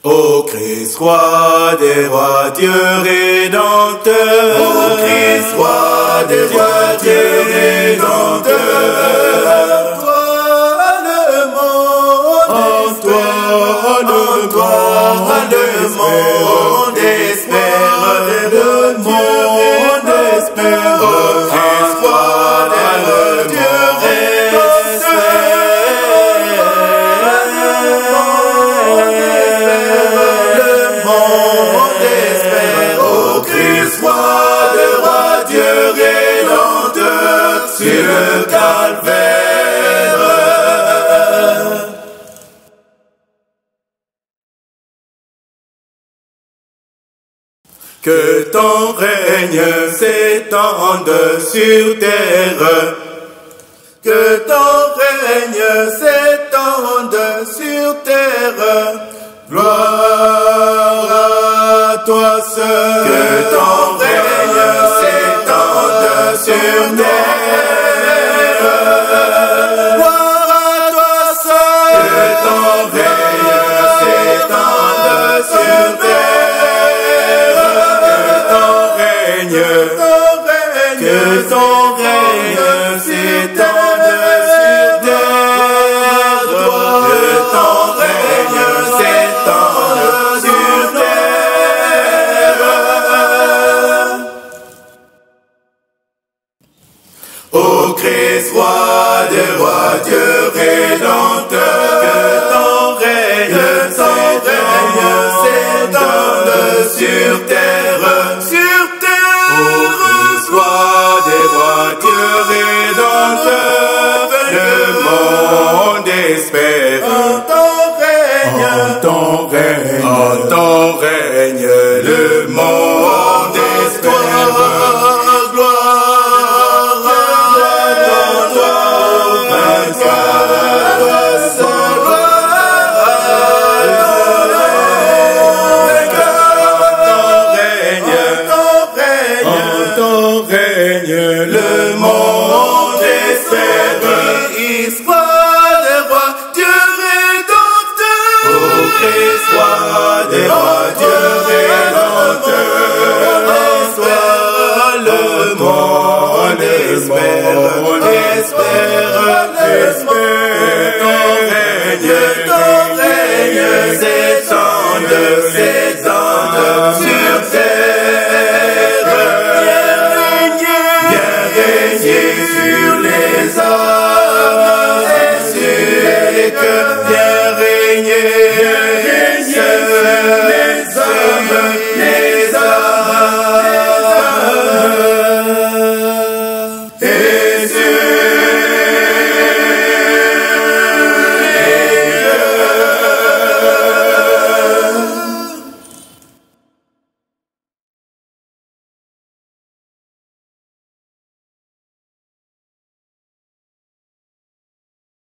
Ô Christ, roi des rois, Dieu rédempteur. Ô Christ, roi des rois, Dieu rédempteur. En toi le monde espère, le monde espère. Ô Christ, roi des Dieu sur le calvaire. Que ton règne s'étende sur terre. Que ton règne s'étende sur terre. Gloire à toi seul. Que ton règne s'étende sur terre. Que ton règne s'étende sur terre. Que ton règne s'étende sur terre. Ô Christ, roi des rois, Dieu rédempteur. Que ton règne s'étende sur terre. Le monde espère en ton règne, en ton règne, en ton règne.